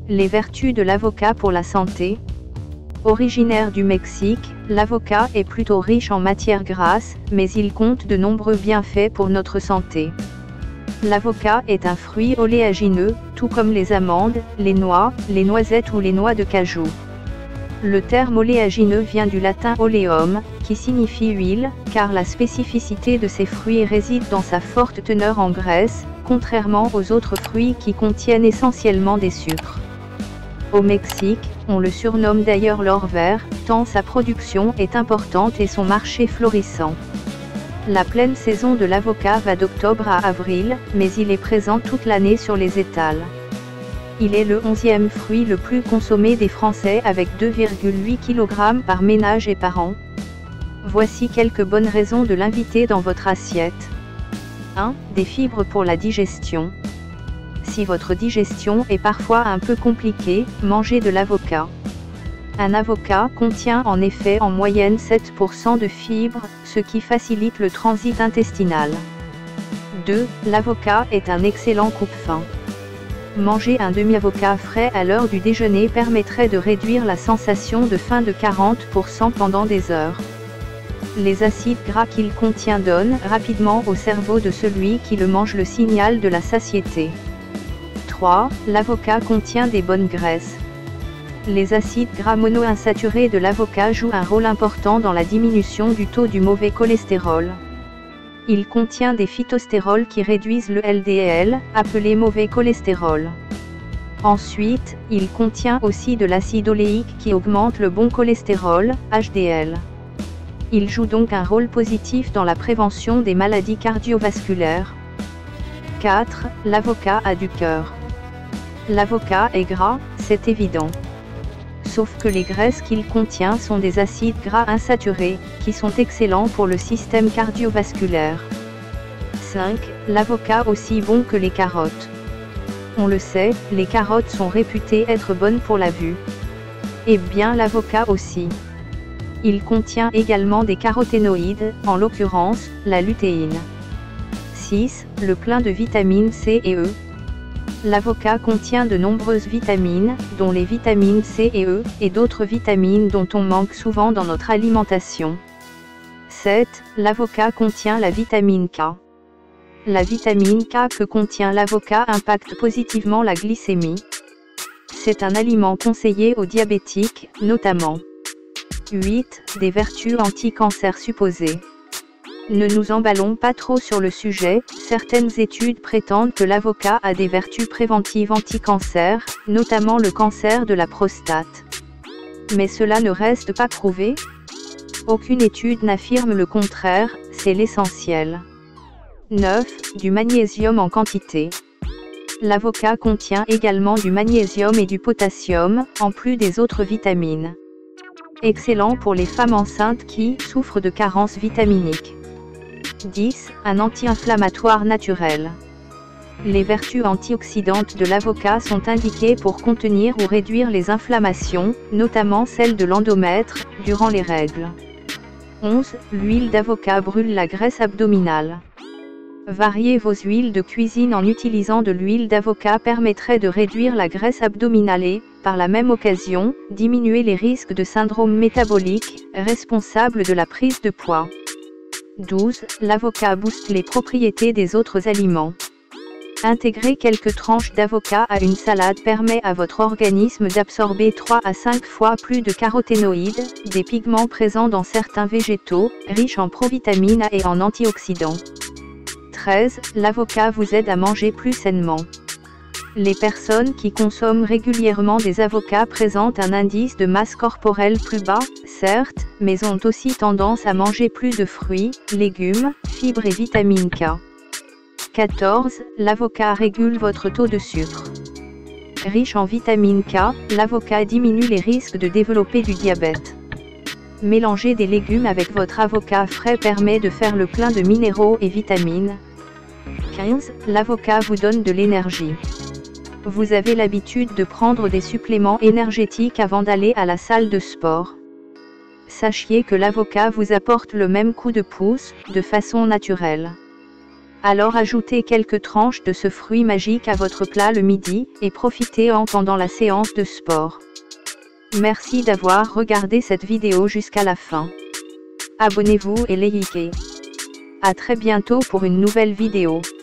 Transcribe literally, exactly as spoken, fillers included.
Les vertus de l'avocat pour la santé. Originaire du Mexique, l'avocat est plutôt riche en matières grasses, mais il compte de nombreux bienfaits pour notre santé. L'avocat est un fruit oléagineux, tout comme les amandes, les noix, les noisettes ou les noix de cajou. Le terme oléagineux vient du latin oleum, qui signifie huile, car la spécificité de ces fruits réside dans sa forte teneur en graisse, contrairement aux autres fruits qui contiennent essentiellement des sucres. Au Mexique, on le surnomme d'ailleurs l'or vert, tant sa production est importante et son marché florissant. La pleine saison de l'avocat va d'octobre à avril, mais il est présent toute l'année sur les étals. Il est le onzième fruit le plus consommé des Français avec deux virgule huit kilogrammes par ménage et par an. Voici quelques bonnes raisons de l'inviter dans votre assiette. un. Des fibres pour la digestion. Si votre digestion est parfois un peu compliquée, mangez de l'avocat. Un avocat contient en effet en moyenne sept pour cent de fibres, ce qui facilite le transit intestinal. deux. L'avocat est un excellent coupe-faim. Manger un demi-avocat frais à l'heure du déjeuner permettrait de réduire la sensation de faim de quarante pour cent pendant des heures. Les acides gras qu'il contient donnent rapidement au cerveau de celui qui le mange le signal de la satiété. trois. L'avocat contient des bonnes graisses. Les acides gras monoinsaturés de l'avocat jouent un rôle important dans la diminution du taux du mauvais cholestérol. Il contient des phytostérols qui réduisent le L D L, appelé mauvais cholestérol. Ensuite, il contient aussi de l'acide oléique qui augmente le bon cholestérol, H D L. Il joue donc un rôle positif dans la prévention des maladies cardiovasculaires. quatre. L'avocat a du cœur. L'avocat est gras, c'est évident. Sauf que les graisses qu'il contient sont des acides gras insaturés, qui sont excellents pour le système cardiovasculaire. cinq. L'avocat aussi bon que les carottes. On le sait, les carottes sont réputées être bonnes pour la vue. Et bien l'avocat aussi. Il contient également des caroténoïdes, en l'occurrence, la lutéine. six. Le plein de vitamines C et E. L'avocat contient de nombreuses vitamines, dont les vitamines C et E, et d'autres vitamines dont on manque souvent dans notre alimentation. sept. L'avocat contient la vitamine K. La vitamine K que contient l'avocat impacte positivement la glycémie. C'est un aliment conseillé aux diabétiques, notamment. huit. Des vertus anti-cancer supposées. Ne nous emballons pas trop sur le sujet, certaines études prétendent que l'avocat a des vertus préventives anti-cancer, notamment le cancer de la prostate. Mais cela ne reste pas prouvé. Aucune étude n'affirme le contraire, c'est l'essentiel. neuf. Du magnésium en quantité. L'avocat contient également du magnésium et du potassium, en plus des autres vitamines. Excellent pour les femmes enceintes qui souffrent de carences vitaminiques. dix. Un anti-inflammatoire naturel. Les vertus antioxydantes de l'avocat sont indiquées pour contenir ou réduire les inflammations, notamment celles de l'endomètre, durant les règles. onze. L'huile d'avocat brûle la graisse abdominale. Varier vos huiles de cuisine en utilisant de l'huile d'avocat permettrait de réduire la graisse abdominale et, par la même occasion, diminuer les risques de syndrome métabolique, responsable de la prise de poids. douze. L'avocat booste les propriétés des autres aliments. Intégrer quelques tranches d'avocat à une salade permet à votre organisme d'absorber trois à cinq fois plus de caroténoïdes, des pigments présents dans certains végétaux, riches en provitamines A et en antioxydants. treize. L'avocat vous aide à manger plus sainement. Les personnes qui consomment régulièrement des avocats présentent un indice de masse corporelle plus bas, certes, mais ont aussi tendance à manger plus de fruits, légumes, fibres et vitamine K. quatorze. L'avocat régule votre taux de sucre. Riche en vitamine K, l'avocat diminue les risques de développer du diabète. Mélanger des légumes avec votre avocat frais permet de faire le plein de minéraux et vitamines. quinze. L'avocat vous donne de l'énergie. Vous avez l'habitude de prendre des suppléments énergétiques avant d'aller à la salle de sport. Sachez que l'avocat vous apporte le même coup de pouce, de façon naturelle. Alors ajoutez quelques tranches de ce fruit magique à votre plat le midi, et profitez-en pendant la séance de sport. Merci d'avoir regardé cette vidéo jusqu'à la fin. Abonnez-vous et likez. À très bientôt pour une nouvelle vidéo.